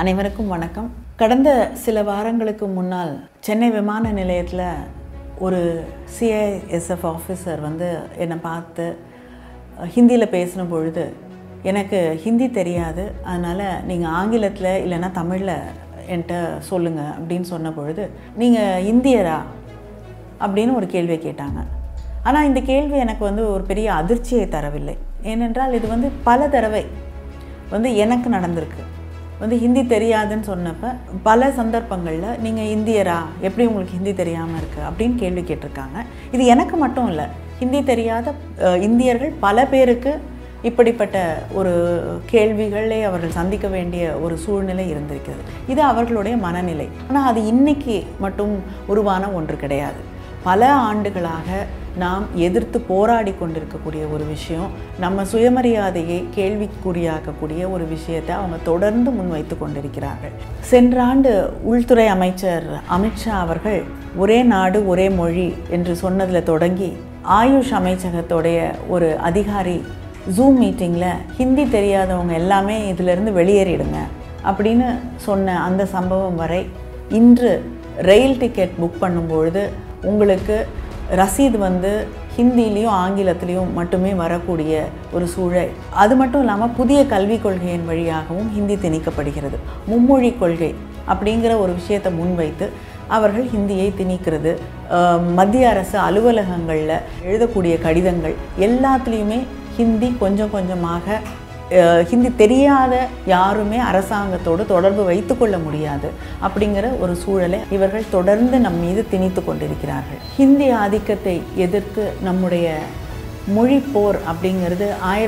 அனைவருக்கும் வணக்கம். கடந்த சில வாரங்களுக்கு முன்னால் சென்னை விமான நிலையத்தில் ஒரு சிஐஎஸ்எஃப் ஆஃபீஸர் என்னை பார்த்து ஹிந்தியில் பேசின பொழுது எனக்கு ஹிந்தி தெரியாது, அதனால் நீங்கள் ஆங்கிலத்தில் இல்லைன்னா தமிழில் என்கிட்ட சொல்லுங்கள் அப்படின்னு சொன்ன பொழுது, நீங்கள் இந்தியரா அப்படின்னு ஒரு கேள்வியை கேட்டாங்க. ஆனால் இந்த கேள்வி எனக்கு ஒரு பெரிய அதிர்ச்சியை தரவில்லை. ஏனென்றால் இது பல தடவை எனக்கு நடந்திருக்கு. ஹிந்தி தெரியாதுன்னு சொன்னப்போ பல சந்தர்ப்பங்களில் நீங்கள் இந்தியரா, எப்படி உங்களுக்கு ஹிந்தி தெரியாமல் இருக்குது அப்படின்னு கேள்வி கேட்டிருக்காங்க. இது எனக்கு மட்டும் இல்லை, ஹிந்தி தெரியாத இந்தியர்கள் பல பேருக்கு இப்படிப்பட்ட ஒரு கேள்விகளை அவர்கள் சந்திக்க வேண்டிய ஒரு சூழ்நிலை இருந்திருக்கிறது. இது அவர்களுடைய மனநிலை. ஆனால் அது இன்னைக்கு மட்டும் உருவான ஒன்று கிடையாது. பல ஆண்டுகளாக நாம் எதிர்த்து போராடி கொண்டிருக்கக்கூடிய ஒரு விஷயம், நம்ம சுயமரியாதையை கேள்விக்குறியாக்கக்கூடிய ஒரு விஷயத்தை அவங்க தொடர்ந்து முன்வைத்து கொண்டிருக்கிறார்கள். சென்ற ஆண்டு உள்துறை அமைச்சர் அமித்ஷா அவர்கள் ஒரே நாடு ஒரே மொழி என்று சொன்னதில் தொடங்கி, ஆயுஷ் அமைச்சகத்துடைய ஒரு அதிகாரி ஜூம் மீட்டிங்கில் ஹிந்தி தெரியாதவங்க எல்லாமே இதிலிருந்து வெளியேறிடுங்க அப்படின்னு சொன்ன அந்த சம்பவம் வரை, இன்று ரயில் டிக்கெட் புக் பண்ணும்பொழுது உங்களுக்கு ரசீது ஹிந்திலையும் ஆங்கிலத்திலையும் மட்டுமே வரக்கூடிய ஒரு சூழல். அது மட்டும் இல்லாமல் புதிய கல்விக் கொள்கையின் வழியாகவும் ஹிந்தி திணிக்கப்படுகிறது. மும்மொழி கொள்கை அப்படிங்கிற ஒரு விஷயத்தை முன்வைத்து அவர்கள் ஹிந்தியை திணிக்கிறது. மத்திய அரசு அலுவலகங்களில் எழுதக்கூடிய கடிதங்கள் எல்லாத்துலேயுமே ஹிந்தி கொஞ்சம் கொஞ்சமாக, ஹிந்தி தெரியாத யாருமே அரசாங்கத்தோடு தொடர்பு வைத்து கொள்ள முடியாது அப்படிங்கிற ஒரு சூழலை இவர்கள் தொடர்ந்து நம் மீது திணித்து கொண்டிருக்கிறார்கள். ஹிந்தி ஆதிக்கத்தை எதிர்த்து நம்முடைய மொழி போர் அப்படிங்கிறது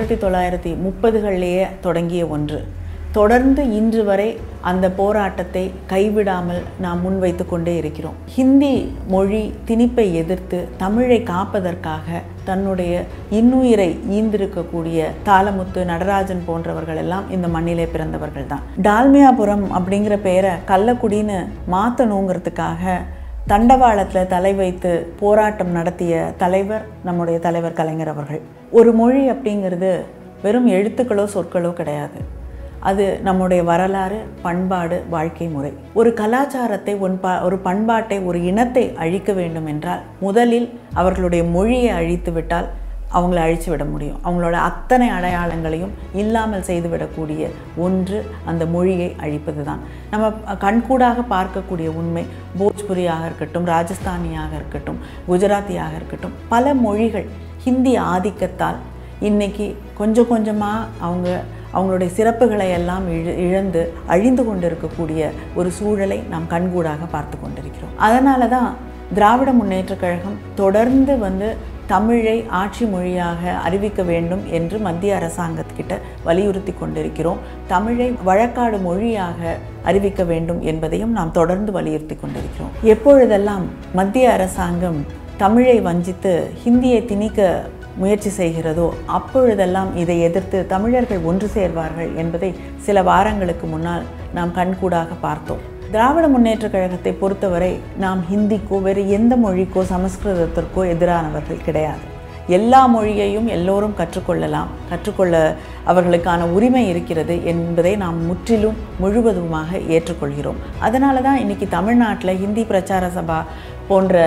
1930களிலேயே தொடங்கிய ஒன்று. தொடர்ந்து இன்று வரை அந்த போராட்டத்தை கைவிடாமல் நாம் முன்வைத்து கொண்டே இருக்கிறோம். ஹிந்தி மொழி திணிப்பை எதிர்த்து தமிழை காப்பதற்காக தன்னுடைய இன்னுயிரை ஈந்திருக்கக்கூடிய தாளமுத்து, நடராஜன் போன்றவர்கள் எல்லாம் இந்த மண்ணிலே பிறந்தவர்கள் தான். டால்மியாபுரம் அப்படிங்கிற பெயரை கள்ளக்குடின்னு மாற்றணுங்கிறதுக்காக தண்டவாளத்தில் தலை வைத்து போராட்டம் நடத்திய தலைவர் நம்முடைய தலைவர் கலைஞர் அவர்கள். ஒரு மொழி அப்படிங்கிறது வெறும் எழுத்துக்களோ சொற்களோ கிடையாது. அது நம்முடைய வரலாறு, பண்பாடு, வாழ்க்கை முறை. ஒரு கலாச்சாரத்தை, ஒரு பண்பாட்டை, ஒரு இனத்தை அழிக்க வேண்டும் என்றால் முதலில் அவர்களுடைய மொழியை அழித்து விட்டால் அவங்கள அழித்து விட முடியும். அவங்களோட அத்தனை அடையாளங்களையும் இல்லாமல் செய்துவிடக்கூடிய ஒன்று அந்த மொழியை அழிப்பது தான். நம்ம கண்கூடாக பார்க்கக்கூடிய உண்மை. போஜ்புரியாக இருக்கட்டும், ராஜஸ்தானியாக இருக்கட்டும், குஜராத்தியாக இருக்கட்டும், பல மொழிகள் ஹிந்தி ஆதிக்கத்தால் இன்னைக்கு கொஞ்சம் கொஞ்சமாக அவங்களுடைய சிறப்புகளை எல்லாம் இழந்து அழிந்து கொண்டிருக்கக்கூடிய ஒரு சூழலை நாம் கண்கூடாக பார்த்து கொண்டிருக்கிறோம். அதனால தான் திராவிட முன்னேற்றக் கழகம் தொடர்ந்து தமிழை ஆட்சி மொழியாக அறிவிக்க வேண்டும் என்று மத்திய அரசாங்கத்திட்ட வலியுறுத்தி கொண்டிருக்கிறோம். தமிழை வழக்காடு மொழியாக அறிவிக்க வேண்டும் என்பதையும் நாம் தொடர்ந்து வலியுறுத்தி கொண்டிருக்கிறோம். எப்பொழுதெல்லாம் மத்திய அரசாங்கம் தமிழை வஞ்சித்து ஹிந்தியை திணிக்க முயற்சி செய்கிறதோ அப்பொழுதெல்லாம் இதை எதிர்த்து தமிழர்கள் ஒன்று சேர்வார்கள் என்பதை சில வாரங்களுக்கு முன்னால் நாம் கண்கூடாக பார்த்தோம். திராவிட முன்னேற்றக் கழகத்தை பொறுத்தவரை நாம் ஹிந்திக்கோ வேறு எந்த மொழிக்கோ சமஸ்கிருதத்திற்கோ எதிரானவர்கள் கிடையாது. எல்லா மொழியையும் எல்லோரும் கற்றுக்கொள்ளலாம், கற்றுக்கொள்ள அவர்களுக்கான உரிமை இருக்கிறது என்பதை நாம் முற்றிலும் முழுவதுமாக ஏற்றுக்கொள்கிறோம். அதனால தான் இன்றைக்கி தமிழ்நாட்டில் ஹிந்தி பிரச்சார சபா போன்ற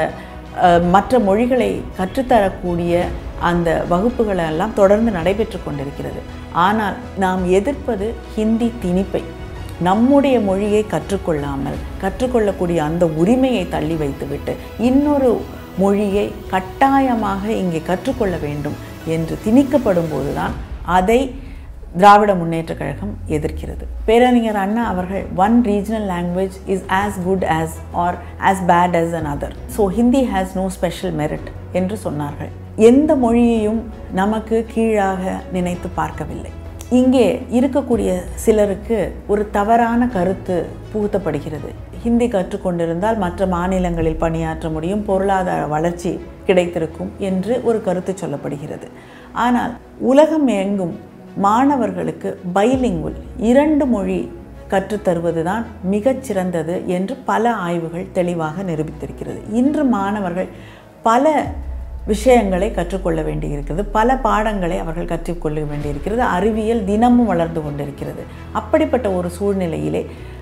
மற்ற மொழிகளை கற்றுத்தரக்கூடிய அந்த வகுப்புகள் எல்லாம் தொடர்ந்து நடைபெற்று கொண்டிருக்கிறது. ஆனால் நாம் எதிர்ப்பது ஹிந்தி திணிப்பை. நம்முடைய மொழியை கற்றுக்கொள்ளாமல் கற்றுக்கொள்ளக்கூடிய அந்த உரிமையை தள்ளி வைத்துவிட்டு இன்னொரு மொழியை கட்டாயமாக இங்கே கற்றுக்கொள்ள வேண்டும் என்று திணிக்கப்படும் போதுதான் அதை திராவிட முன்னேற்றக் கழகம் எதிர்க்கிறது. பேரறிஞர் அண்ணா அவர்கள், one regional language is as good as or as bad as another. So Hindi has no special merit என்று சொன்னார்கள். எந்த மொழியையும் நமக்கு கீழாக நினைத்து பார்க்கவில்லை. இங்கே இருக்கக்கூடிய சிலருக்கு ஒரு தவறான கருத்து புகுத்தப்படுகிறது. ஹிந்தி கற்றுக்கொண்டிருந்தால் மற்ற மாநிலங்களில் பணியாற்ற முடியும், பொருளாதார வளர்ச்சி கிடைத்திருக்கும் என்று ஒரு கருத்து சொல்லப்படுகிறது. ஆனால் உலகம் எங்கும் மாணவர்களுக்கு பைலிங்குவல், 2 மொழி கற்றுத்தருவது தான் மிகச்சிறந்தது என்று பல ஆய்வுகள் தெளிவாக நிரூபித்திருக்கிறது. இன்று மாணவர்கள் பல விஷயங்களை கற்றுக்கொள்ள வேண்டியிருக்கிறது. பல பாடங்களை அவர்கள் கற்றுக்கொள்ள வேண்டியிருக்கிறது. அறிவியல் தினமும் வளர்ந்து கொண்டிருக்கிறது. அப்படிப்பட்ட ஒரு சூழ்நிலையிலே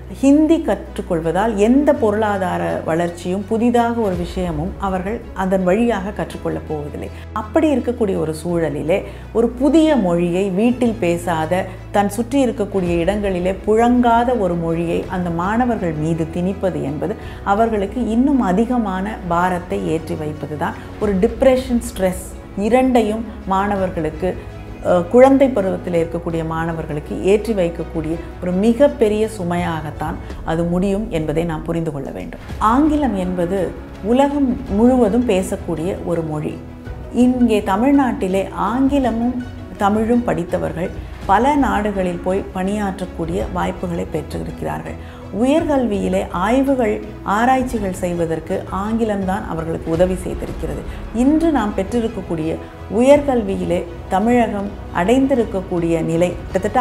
ஹிந்தி கற்றுக்கொள்வதால் எந்த பொருளாதார வளர்ச்சியும் புதிதாக ஒரு விஷயமும் அவர்கள் அதன் வழியாக கற்றுக்கொள்ளப் போவதில்லை. அப்படி இருக்கக்கூடிய ஒரு சூழலிலே ஒரு புதிய மொழியை வீட்டில் பேசாத, தன் சுற்றி இருக்கக்கூடிய இடங்களிலே புழங்காத ஒரு மொழியை அந்த மாணவர்கள் மீது திணிப்பது என்பது அவர்களுக்கு இன்னும் அதிகமான பாரத்தை ஏற்றி வைப்பது தான். ஒரு டிப்ரெஷன், ஸ்ட்ரெஸ் இரண்டையும் மாணவர்களுக்கு, குழந்தை பருவத்தில் இருக்கக்கூடிய மாணவர்களுக்கு ஏற்றி வைக்கக்கூடிய ஒரு மிகப்பெரிய சுமையாகத்தான் அது முடியும் என்பதை நாம் புரிந்து கொள்ள வேண்டும். ஆங்கிலம் என்பது உலகம் முழுவதும் பேசக்கூடிய ஒரு மொழி. இங்கே தமிழ்நாட்டிலே ஆங்கிலமும் தமிழும் படித்தவர்கள் பல நாடுகளில் போய் பணியாற்றக்கூடிய வாய்ப்புகளை பெற்றிருக்கிறார்கள். உயர்கல்வியிலே ஆய்வுகள், ஆராய்ச்சிகள் செய்வதற்கு ஆங்கிலம்தான் அவர்களுக்கு உதவி செய்திருக்கிறது. இன்று நாம் பெற்றிருக்கக்கூடிய உயர்கல்வியிலே தமிழகம் அடைந்திருக்கக்கூடிய நிலை கிட்டத்தட்ட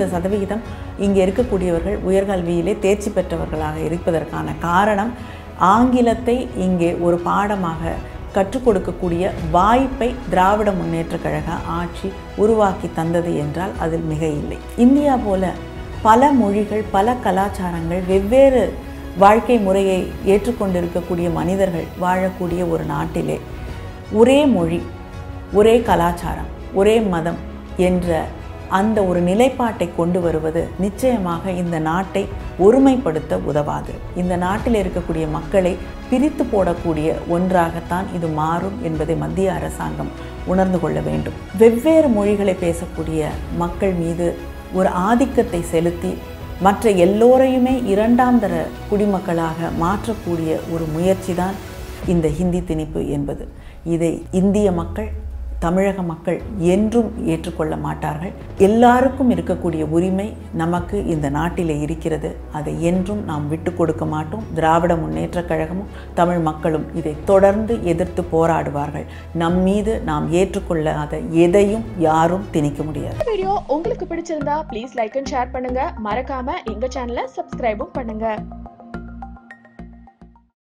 50% இங்கே இருக்கக்கூடியவர்கள் உயர்கல்வியிலே தேர்ச்சி பெற்றவர்களாக இருப்பதற்கான காரணம் ஆங்கிலத்தை இங்கே ஒரு பாடமாக கற்றுக் கொடுக்கக்கூடிய வாய்ப்பை திராவிட முன்னேற்றக் கழக ஆட்சி உருவாக்கி தந்தது என்றால் அதில் மிக இல்லை. இந்தியா போல பல மொழிகள், பல கலாச்சாரங்கள், வெவ்வேறு வாழ்க்கை முறையை ஏற்றுக்கொண்டிருக்கக்கூடிய மனிதர்கள் வாழக்கூடிய ஒரு நாட்டிலே ஒரே மொழி, ஒரே கலாச்சாரம், ஒரே மதம் என்ற அந்த ஒரு நிலைப்பாட்டை கொண்டு வருவது நிச்சயமாக இந்த நாட்டை ஒருமைப்படுத்த உதவாது. இந்த நாட்டில் இருக்கக்கூடிய மக்களை பிரித்து போடக்கூடிய ஒன்றாகத்தான் இது மாறும் என்பதை மத்திய அரசாங்கம் உணர்ந்து கொள்ள வேண்டும். வெவ்வேறு மொழிகளை பேசக்கூடிய மக்கள் மீது ஒரு ஆதிக்கத்தை செலுத்தி மற்ற எல்லோரையுமே இரண்டாம் தர குடிமக்களாக மாற்றக்கூடிய ஒரு முயற்சி தான் இந்த ஹிந்தி திணிப்பு என்பது. இதை இந்திய மக்கள், தமிழக மக்கள் என்றும் ஏற்றுக்கொள்ள மாட்டார்கள். எல்லாருக்கும் இருக்கக்கூடிய உரிமை நமக்கு இந்த நாட்டிலே இருக்கிறது. அதை என்றும் நாம் விட்டு கொடுக்க மாட்டோம். திராவிட முன்னேற்றக் கழகமும் தமிழ் மக்களும் இதை தொடர்ந்து எதிர்த்து போராடுவார்கள். நம் மீது நாம் ஏற்றுக்கொள்ளாத எதையும் யாரும் திணிக்க முடியாது. வீடியோ உங்களுக்கு பிடிச்சிருந்தா ப்ளீஸ் லைக் அண்ட் ஷேர் பண்ணுங்க. மறக்காம எங்க சேனலை சப்ஸ்கிரைபும் பண்ணுங்க.